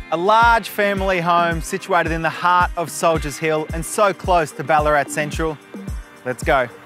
A large family home situated in the heart of Soldiers Hill and so close to Ballarat Central. Let's go.